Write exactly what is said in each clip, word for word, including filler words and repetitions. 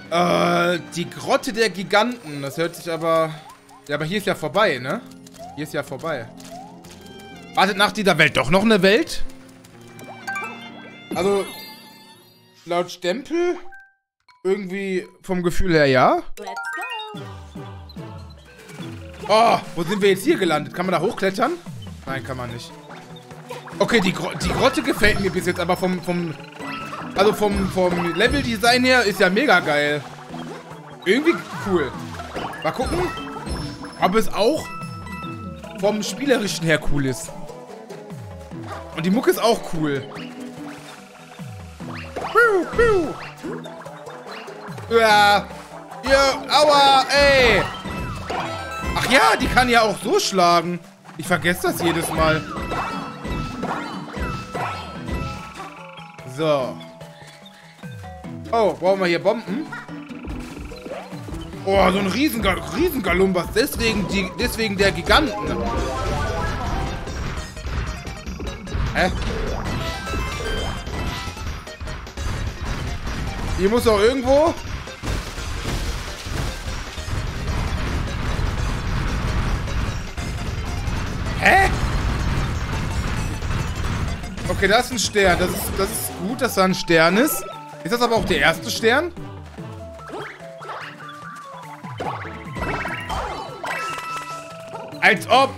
Äh, die Grotte der Giganten. Das hört sich aber... Ja, aber hier ist ja vorbei, ne? Hier ist ja vorbei. Wartet nach dieser Welt doch noch eine Welt? Also, laut Stempel, irgendwie vom Gefühl her, ja. Oh, wo sind wir jetzt hier gelandet? Kann man da hochklettern? Nein, kann man nicht. Okay, die, Gro die Grotte gefällt mir bis jetzt, aber vom, vom, also vom, vom Level-Design her ist ja mega geil. Irgendwie cool. Mal gucken, ob es auch vom Spielerischen her cool ist. Und die Mucke ist auch cool. Ja. Ja, aua, ey. Ach ja, die kann ja auch so schlagen. Ich vergesse das jedes Mal. So. Oh, brauchen wir hier Bomben? Oh, so ein Riesengal Riesengalumbas. Deswegen, die, deswegen der Giganten. Hä? Hier muss auch irgendwo... Hä? Okay, das ist ein Stern. Das ist, das ist gut, dass da ein Stern ist. Ist das aber auch der erste Stern? Als ob.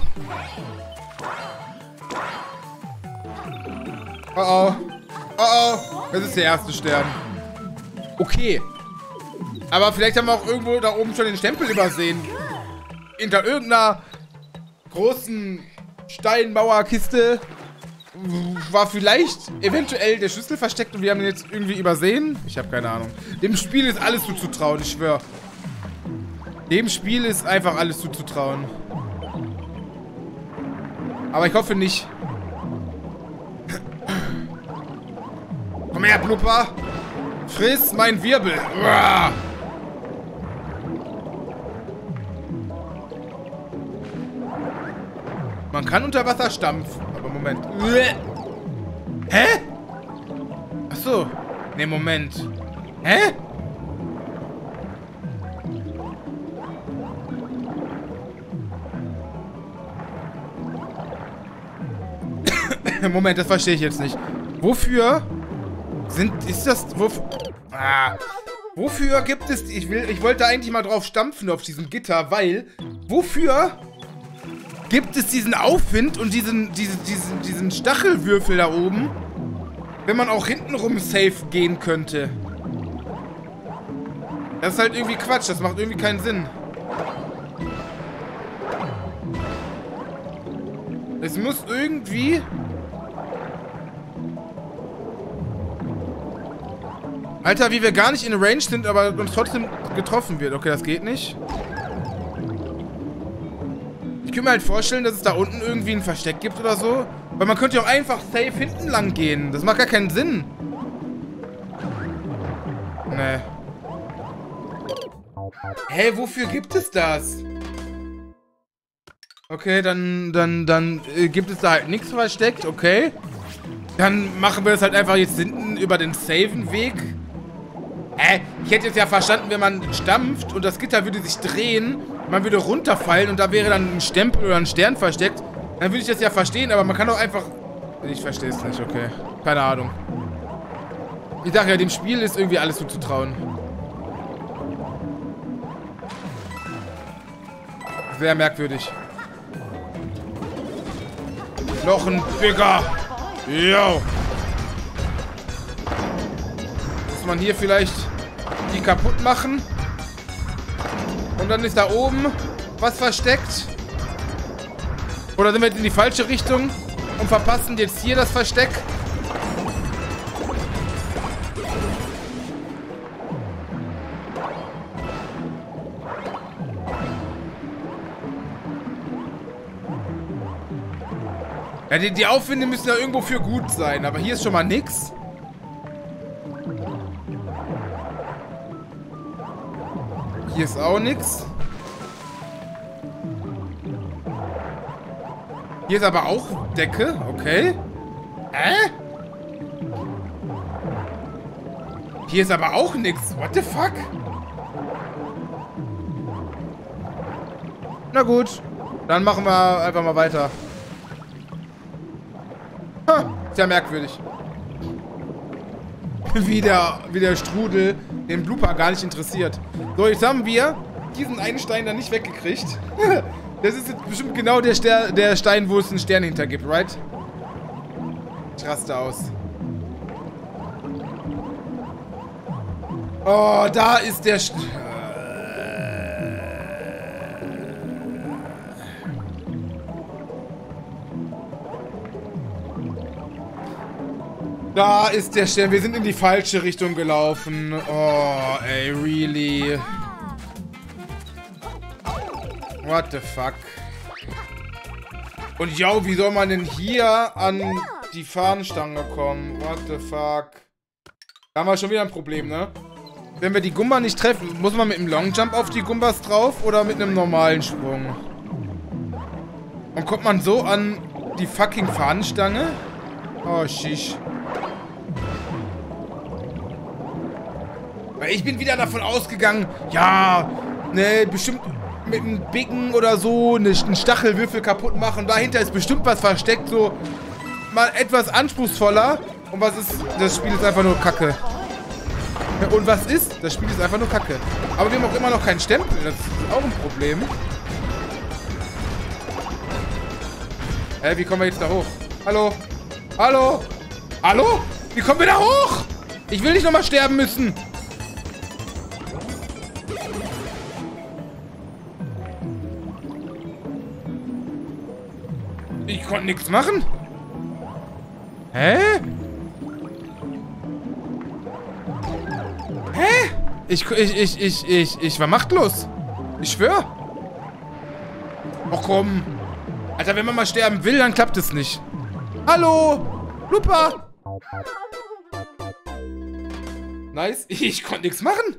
Oh oh. Oh oh. Das ist der erste Stern. Okay. Aber vielleicht haben wir auch irgendwo da oben schon den Stempel übersehen. Hinter irgendeiner großen Steinmauerkiste war vielleicht eventuell der Schlüssel versteckt und wir haben ihn jetzt irgendwie übersehen. Ich habe keine Ahnung. Dem Spiel ist alles zuzutrauen, ich schwöre. Dem Spiel ist einfach alles zuzutrauen. Aber ich hoffe nicht. Komm her, Blupper. Friss mein Wirbel. Uah. Man kann unter Wasser stampfen. Aber Moment. Hä? Achso. Ne, Moment. Hä? Moment, das verstehe ich jetzt nicht. Wofür sind... Ist das... Wof, ah, wofür gibt es... Ich will... Ich wollte eigentlich mal drauf stampfen auf diesem Gitter, weil... Wofür... gibt es diesen Aufwind und diesen, diesen, diesen, diesen Stachelwürfel da oben, wenn man auch hintenrum safe gehen könnte. Das ist halt irgendwie Quatsch, das macht irgendwie keinen Sinn. Es muss irgendwie... Alter, wie wir gar nicht in Range sind, aber uns trotzdem getroffen wird. Okay, das geht nicht. Ich könnte mir halt vorstellen, dass es da unten irgendwie ein Versteck gibt oder so. Weil man könnte ja auch einfach safe hinten lang gehen. Das macht gar keinen Sinn. Nee. Hä, wofür gibt es das? Okay, dann, dann, dann äh, gibt es da halt nichts versteckt, okay. Dann machen wir das halt einfach jetzt hinten über den Saven-Weg. Hä? Ich hätte jetzt ja verstanden, wenn man stampft und das Gitter würde sich drehen, man würde runterfallen und da wäre dann ein Stempel oder ein Stern versteckt. Dann würde ich das ja verstehen, aber man kann doch einfach... Ich verstehe es nicht, okay. Keine Ahnung. Ich sag ja, dem Spiel ist irgendwie alles zuzutrauen. Sehr merkwürdig. Noch ein Bigger. Yo. Muss man hier vielleicht die kaputt machen? Und dann ist da oben was versteckt? Oder sind wir jetzt in die falsche Richtung und verpassen jetzt hier das Versteck? Ja, die, die Aufwinde müssen ja irgendwo für gut sein, aber hier ist schon mal nix. Hier ist auch nix. Hier ist aber auch Decke, okay. Hä? Hier ist aber auch nix. What the fuck? Na gut. Dann machen wir einfach mal weiter. Ha, ist ja merkwürdig. Wie der, wie der Strudel den Blooper gar nicht interessiert. So, jetzt haben wir diesen einen Stein da nicht weggekriegt. Das ist jetzt bestimmt genau der, Ster der Stein, wo es einen Stern hinter gibt, right? Ich raste aus. Oh, da ist der... St Da ist der Stern. Wir sind in die falsche Richtung gelaufen. Oh, ey, really? What the fuck? Und yo, wie soll man denn hier an die Fahnenstange kommen? What the fuck? Da haben wir schon wieder ein Problem, ne? Wenn wir die Gumba nicht treffen, muss man mit einem Longjump auf die Gumbas drauf oder mit einem normalen Sprung? Und kommt man so an die fucking Fahnenstange? Oh, shish. Weil ich bin wieder davon ausgegangen, ja, ne, bestimmt mit einem Bicken oder so einen Stachelwürfel kaputt machen. Dahinter ist bestimmt was versteckt, so mal etwas anspruchsvoller. Und was ist? Das Spiel ist einfach nur Kacke. Und was ist? Das Spiel ist einfach nur Kacke. Aber wir haben auch immer noch keinen Stempel. Das ist auch ein Problem. Hä, wie kommen wir jetzt da hoch? Hallo? Hallo? Hallo? Wie kommen wir da hoch? Ich will nicht nochmal sterben müssen. Ich konnte nichts machen. Hä? Hä? Ich, ich, ich, ich, ich, ich war machtlos. Ich schwör. Och komm. Alter, wenn man mal sterben will, dann klappt es nicht. Hallo? Lupa? Nice. Ich konnte nichts machen.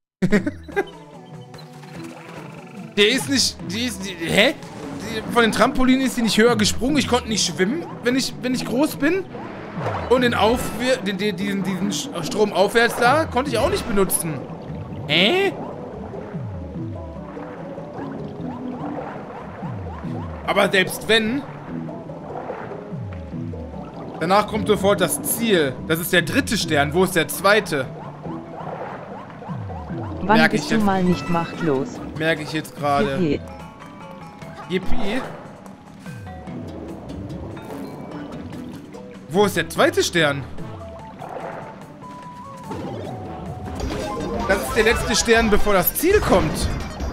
Der ist nicht... Die ist... Die, hä? Die, von den Trampolinen ist die nicht höher gesprungen. Ich konnte nicht schwimmen, wenn ich, wenn ich groß bin. Und den, Aufwehr, den, den, diesen, diesen Strom aufwärts da konnte ich auch nicht benutzen. Hä? Aber selbst wenn... Danach kommt sofort das Ziel. Das ist der dritte Stern. Wo ist der zweite? Wann Merke bist ich du jetzt, mal nicht machtlos? Merke ich jetzt gerade. Yippie. Yippie? Wo ist der zweite Stern? Das ist der letzte Stern, bevor das Ziel kommt.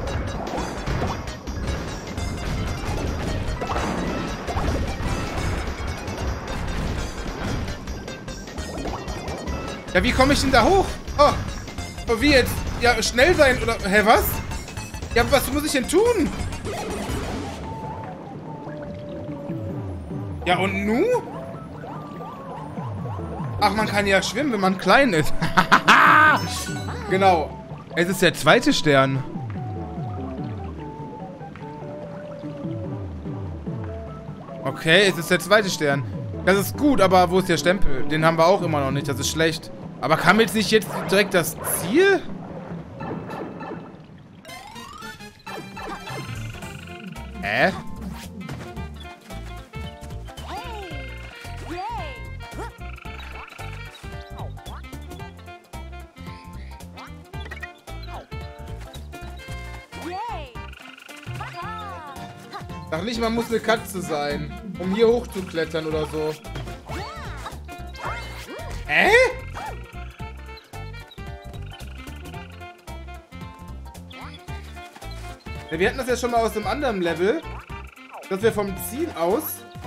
Ja, wie komme ich denn da hoch? Oh. Oh, wie jetzt? Ja, schnell sein oder... Hä, was? Ja, was muss ich denn tun? Ja, und nu? Ach, man kann ja schwimmen, wenn man klein ist. Genau. Es ist der zweite Stern. Okay, es ist der zweite Stern. Das ist gut, aber wo ist der Stempel? Den haben wir auch immer noch nicht, das ist schlecht. Aber kam jetzt nicht jetzt direkt das Ziel? Hä? Sag nicht, man muss eine Katze sein, um hier hochzuklettern oder so. Hä? Ja, wir hatten das ja schon mal aus einem anderen Level, dass wir vom Ziel aus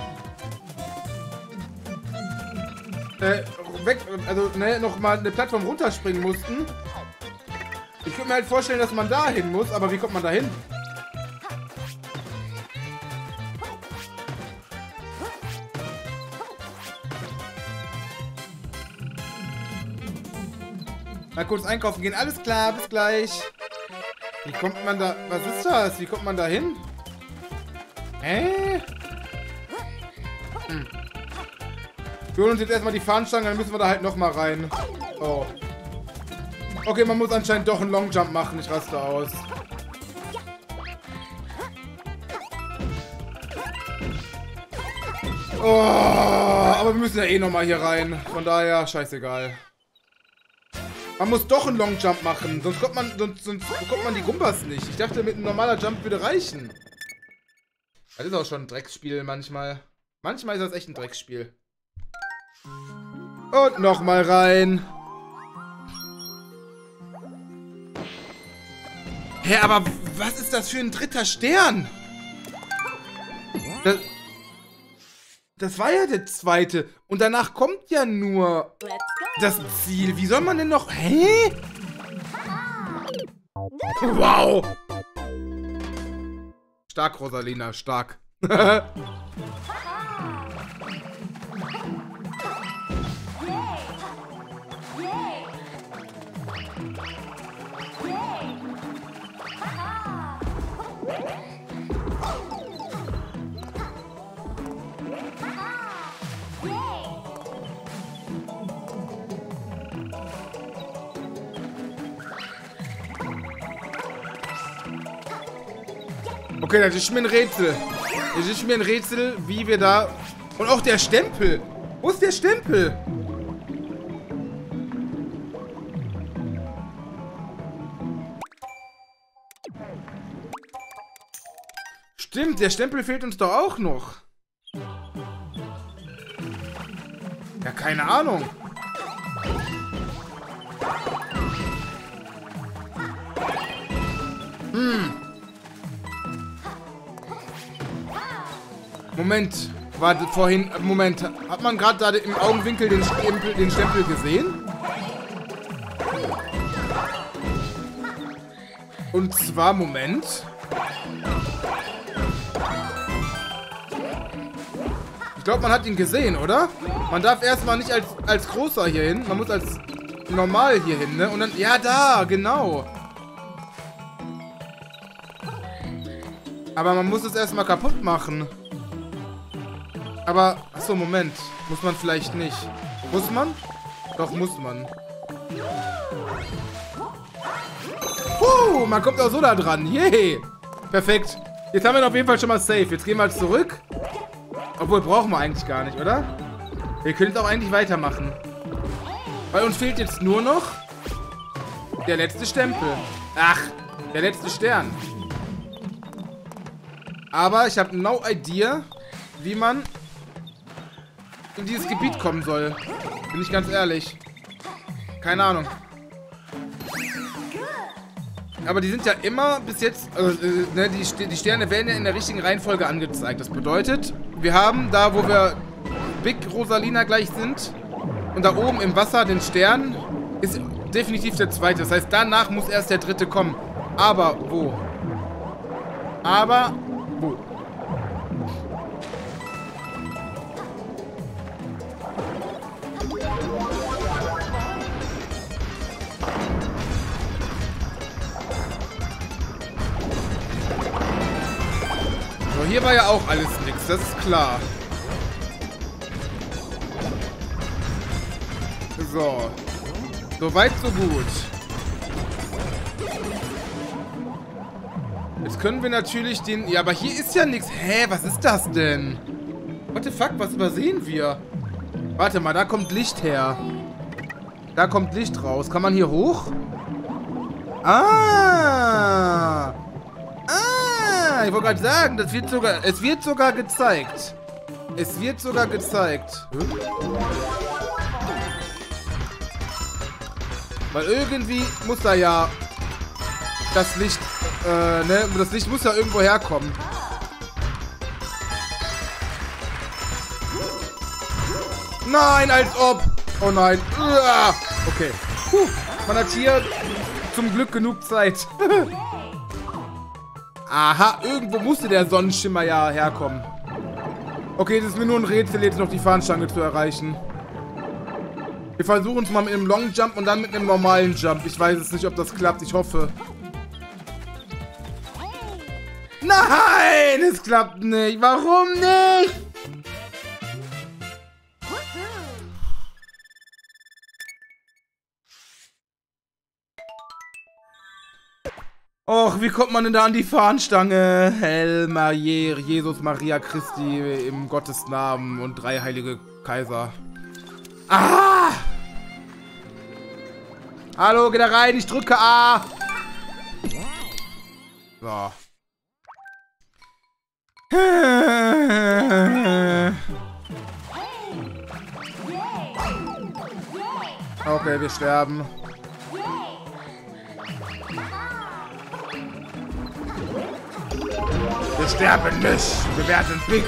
äh, weg, also ne, nochmal eine Plattform runterspringen mussten. Ich könnte mir halt vorstellen, dass man da hin muss, aber wie kommt man da hin? Mal kurz einkaufen gehen. Alles klar, bis gleich. Wie kommt man da... Was ist das? Wie kommt man da hin? Hä? Hm. Wir holen uns jetzt erstmal die Fahnenstange, dann müssen wir da halt nochmal rein. Oh. Okay, man muss anscheinend doch einen Longjump machen. Ich raste aus. Oh, aber wir müssen ja eh nochmal hier rein. Von daher, scheißegal. Man muss doch einen Long Jump machen, sonst kommt man, sonst, sonst bekommt man die Gumbas nicht. Ich dachte, mit einem normaler Jump würde reichen. Das ist auch schon ein Drecksspiel manchmal. Manchmal ist das echt ein Drecksspiel. Und nochmal rein. Hä, aber was ist das für ein dritter Stern? Das, das war ja der zweite. Und danach kommt ja nur das Ziel. Wie soll man denn noch... Hä? Wow. Stark, Rosalina, stark. Okay, das ist mir ein Rätsel. Das ist mir ein Rätsel, wie wir da... Und auch der Stempel. Wo ist der Stempel? Stimmt, der Stempel fehlt uns doch auch noch. Ja, keine Ahnung. Hm. Moment, war vorhin, Moment, hat man gerade da im Augenwinkel den Stempel, den Stempel gesehen? Und zwar, Moment. Ich glaube, man hat ihn gesehen, oder? Man darf erstmal nicht als, als großer hier hin, man muss als normal hier hin, ne? Und dann, ja, da, genau. Aber man muss es erstmal kaputt machen. Aber, achso, Moment. Muss man vielleicht nicht. Muss man? Doch, muss man. Puh, man kommt auch so da dran. Yay. Perfekt. Jetzt haben wir ihn auf jeden Fall schon mal safe. Jetzt gehen wir zurück. Obwohl, brauchen wir eigentlich gar nicht, oder? Wir können jetzt auch eigentlich weitermachen. Weil uns fehlt jetzt nur noch der letzte Stempel. Ach, der letzte Stern. Aber ich habe no idea, wie man in dieses Gebiet kommen soll. Bin ich ganz ehrlich. Keine Ahnung. Aber die sind ja immer bis jetzt, also, äh, ne, die, die Sterne werden ja in der richtigen Reihenfolge angezeigt. Das bedeutet, wir haben da, wo wir Big Rosalina gleich sind, und da oben im Wasser den Stern, ist definitiv der zweite. Das heißt, danach muss erst der dritte kommen. Aber wo? Aber wo? So, hier war ja auch alles nix, das ist klar. So. So weit, so gut. Jetzt können wir natürlich den... Ja, aber hier ist ja nichts. Hä, was ist das denn? What the fuck, was übersehen wir? Warte mal, da kommt Licht her. Da kommt Licht raus. Kann man hier hoch? Ah! Ah! Ich wollte gerade sagen, das wird sogar... Es wird sogar gezeigt. Es wird sogar gezeigt. Hm? Weil irgendwie muss da ja das Licht, äh, ne? Das Licht muss ja irgendwo herkommen. Nein, als ob! Oh nein. Uah. Okay. Puh. Man hat hier zum Glück genug Zeit. Aha, irgendwo musste der Sonnenschimmer ja herkommen. Okay, das ist mir nur ein Rätsel, jetzt noch die Fahnenstange zu erreichen. Wir versuchen es mal mit einem Long Jump und dann mit einem normalen Jump. Ich weiß es nicht, ob das klappt. Ich hoffe. Nein, es klappt nicht. Warum nicht? Och, wie kommt man denn da an die Fahnenstange? Hell, Maria, Jesus, Maria, Christi, im Gottes Namen und drei heilige Kaiser. Ah! Hallo, geh da rein, ich drücke A. So. Okay, wir sterben. Wir sterben nicht. Wir werden big.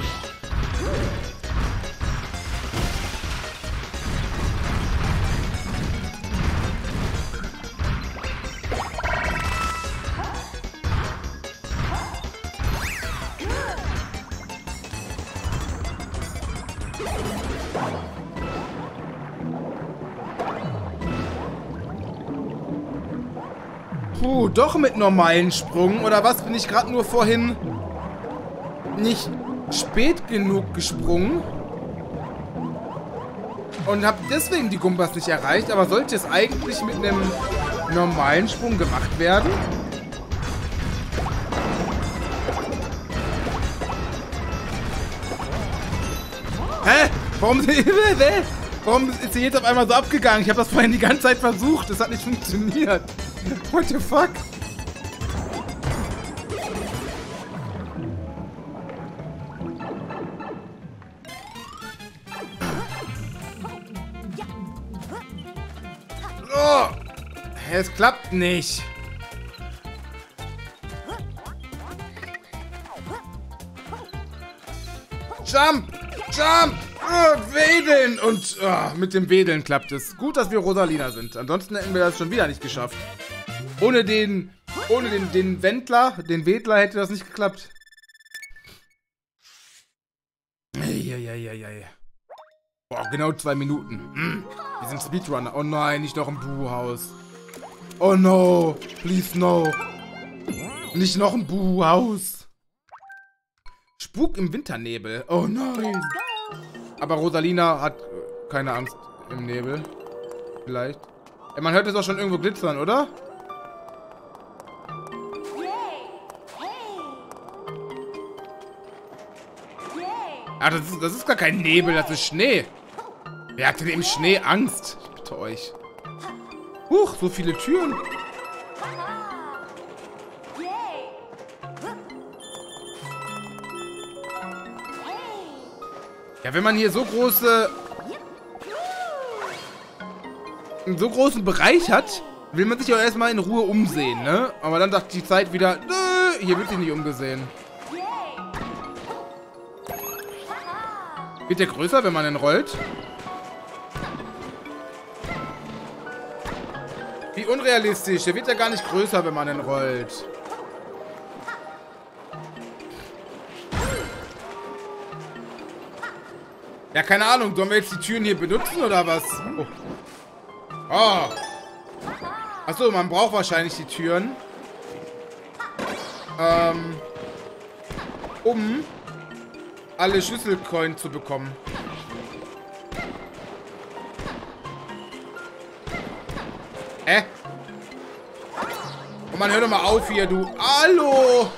Puh, doch mit normalen Sprung. Oder was? Bin ich gerade nur vorhin nicht spät genug gesprungen? Und habe deswegen die Gumbas nicht erreicht. Aber sollte es eigentlich mit einem normalen Sprung gemacht werden? Hä? Warum, warum ist sie jetzt auf einmal so abgegangen? Ich habe das vorhin die ganze Zeit versucht. Das hat nicht funktioniert. What the fuck? Oh, es klappt nicht. Jump! Jump! Oh, wedeln! Und oh, mit dem Wedeln klappt es. Gut, dass wir Rosalina sind. Ansonsten hätten wir das schon wieder nicht geschafft. Ohne den, ohne den, den Wendler, den Wedler hätte das nicht geklappt. Eieieiei. Boah, genau zwei Minuten. Hm. Wir sind Speedrunner. Oh nein, nicht noch ein Buhhaus. Oh no, please no. Nicht noch ein Buhhaus. Spuk im Winternebel. Oh nein. Aber Rosalina hat keine Angst im Nebel. Vielleicht. Ja, man hört es auch schon irgendwo glitzern, oder? Ah, das ist, das ist gar kein Nebel, das ist Schnee. Wer hat denn im Schnee Angst? Ich bitte euch. Huch, so viele Türen. Ja, wenn man hier so große... einen so großen Bereich hat, will man sich auch erstmal in Ruhe umsehen, ne? Aber dann sagt die Zeit wieder, nö, hier wird sich nicht umgesehen. Wird der größer, wenn man ihn rollt? Wie unrealistisch. Der wird ja gar nicht größer, wenn man ihn rollt. Ja, keine Ahnung. Sollen wir jetzt die Türen hier benutzen oder was? Oh. Oh. Achso, man braucht wahrscheinlich die Türen. Ähm. Um alle Schlüsselcoin zu bekommen. Hä? Und man hört doch mal auf hier, du. Hallo!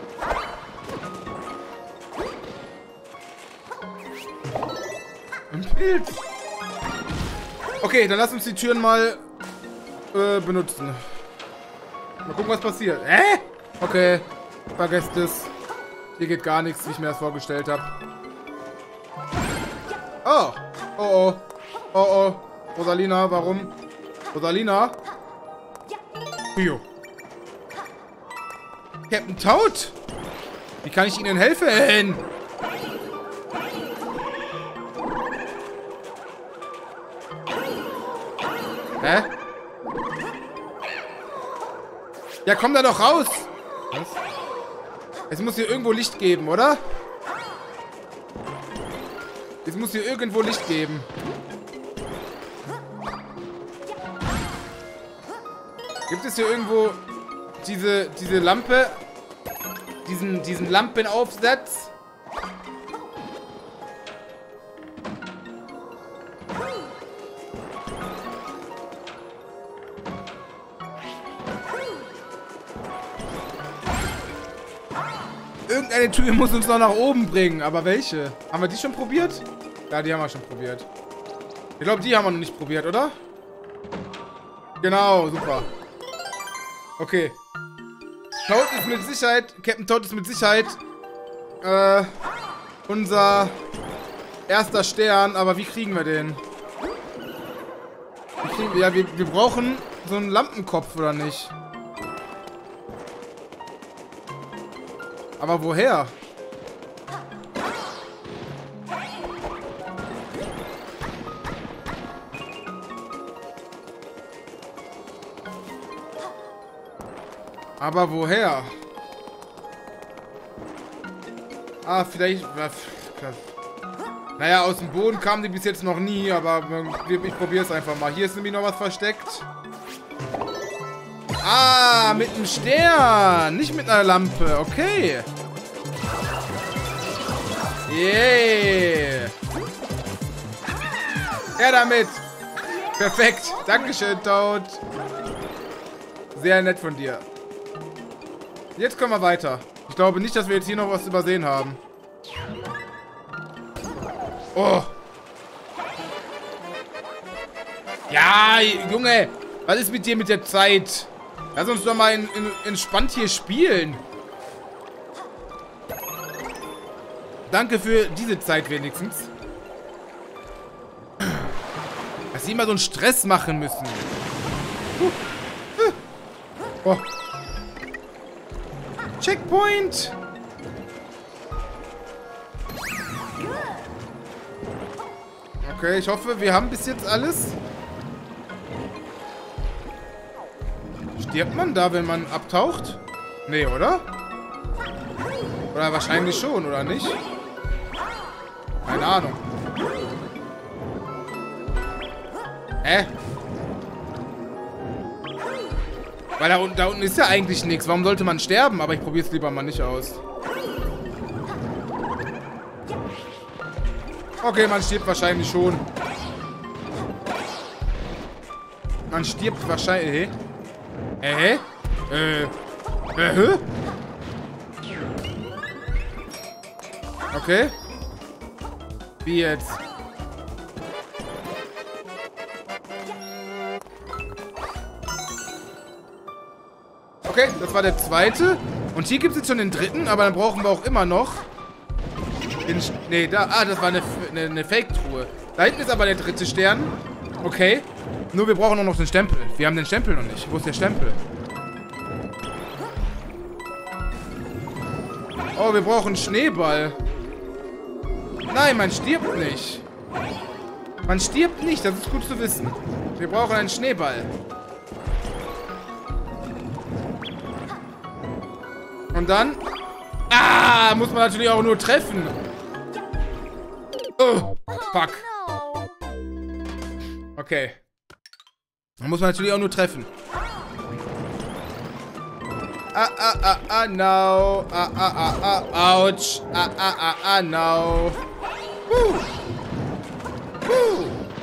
Ein Pilz. Okay, dann lass uns die Türen mal äh, benutzen. Mal gucken, was passiert. Hä? Okay, vergesst es. Hier geht gar nichts, wie ich mir das vorgestellt habe. Oh. Oh, oh. Oh, oh. Rosalina, warum? Rosalina? Puyo. Captain Toad? Wie kann ich Ihnen helfen? Hä? Ja, komm da doch raus! Was? Es muss hier irgendwo Licht geben, oder? Es muss hier irgendwo Licht geben. Gibt es hier irgendwo diese, diese Lampe? Diesen, diesen Lampenaufsatz? Irgendeine Tür muss uns noch nach oben bringen. Aber welche? Haben wir die schon probiert? Ja, die haben wir schon probiert. Ich glaube, die haben wir noch nicht probiert, oder? Genau, super. Okay. Toad ist mit Sicherheit, Captain Toad ist mit Sicherheit äh, unser erster Stern. Aber wie kriegen wir den? Wie kriegen wir, ja, wir, wir brauchen so einen Lampenkopf, oder nicht? Aber woher? Aber woher? Ah, vielleicht... Naja, aus dem Boden kamen die bis jetzt noch nie, aber ich probiere es einfach mal. Hier ist nämlich noch was versteckt. Ah, mit einem Stern. Nicht mit einer Lampe. Okay. Yeah. Ja, damit. Perfekt. Dankeschön, Toad. Sehr nett von dir. Jetzt kommen wir weiter. Ich glaube nicht, dass wir jetzt hier noch was übersehen haben. Oh. Ja, Junge. Was ist mit dir mit der Zeit? Lass uns doch mal in, in, entspannt hier spielen. Danke für diese Zeit wenigstens. Dass sie immer so einen Stress machen müssen. Oh. Checkpoint. Okay, ich hoffe, wir haben bis jetzt alles. Stirbt man da, wenn man abtaucht? Nee, oder? Oder wahrscheinlich schon, oder nicht? Keine Ahnung. Hä? Weil da unten, da unten ist ja eigentlich nichts. Warum sollte man sterben? Aber ich probiere es lieber mal nicht aus. Okay, man stirbt wahrscheinlich schon. Man stirbt wahrscheinlich... Hä? Hä? Äh... Äh, hä? Okay. Wie jetzt? Okay, das war der zweite. Und hier gibt es jetzt schon den dritten, aber dann brauchen wir auch immer noch... Den, nee, da... Ah, das war eine, eine, eine Fake-Truhe. Da hinten ist aber der dritte Stern. Okay. Nur wir brauchen noch den Stempel. Wir haben den Stempel noch nicht. Wo ist der Stempel? Oh, wir brauchen einen Schneeball. Nein, man stirbt nicht. Man stirbt nicht, das ist gut zu wissen. Wir brauchen einen Schneeball. Und dann... Ah, muss man natürlich auch nur treffen. Oh, fuck. Okay. Man muss man natürlich auch nur treffen. Ah, ah, ah, ah, no. Ah, ah, ah, ah, ouch. Ah, ah, ah, ah, no. Woo. Woo.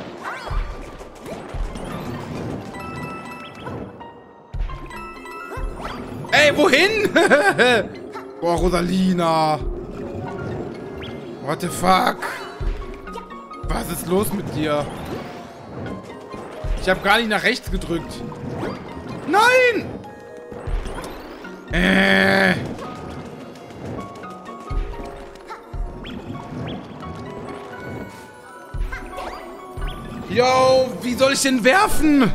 Ey, wohin? Boah, Rosalina. What the fuck? Was ist los mit dir? Ich habe gar nicht nach rechts gedrückt. Nein! Äh. Yo, wie soll ich den werfen?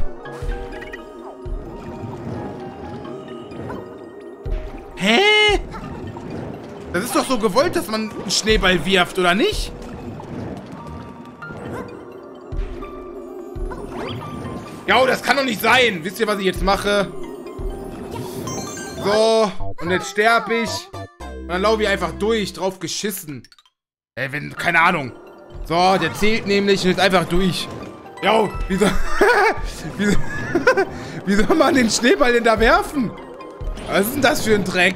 Hä? Das ist doch so gewollt, dass man einen Schneeball wirft, oder nicht? Jo, das kann doch nicht sein. Wisst ihr, was ich jetzt mache? So, und jetzt sterbe ich. Und dann laufe ich einfach durch, drauf geschissen. Ey, wenn, keine Ahnung. So, der zählt nämlich und ist einfach durch. Jo, wie soll, wie, soll, wie soll man den Schneeball denn da werfen? Was ist denn das für ein Dreck?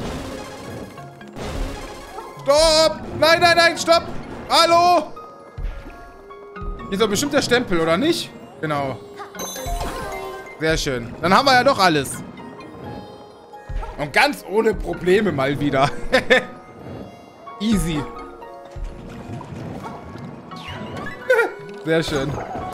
Stopp! Nein, nein, nein, stopp! Hallo! Hier ist doch bestimmt der Stempel, oder nicht? Genau. Sehr schön. Dann haben wir ja doch alles. Und ganz ohne Probleme mal wieder. Easy. Sehr schön.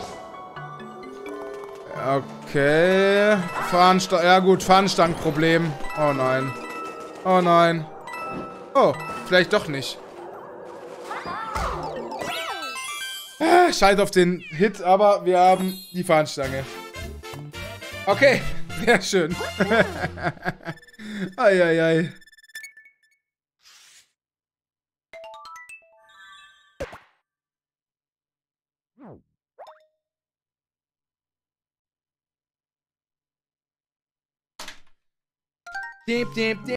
Okay. Fahnenstange. Ja gut, Fahnenstangenproblem. Oh nein. Oh nein. Oh, vielleicht doch nicht. Ah, scheiß auf den Hit, aber wir haben die Fahnenstange. Okay, sehr schön. Eieiei. Deep, deep, deep.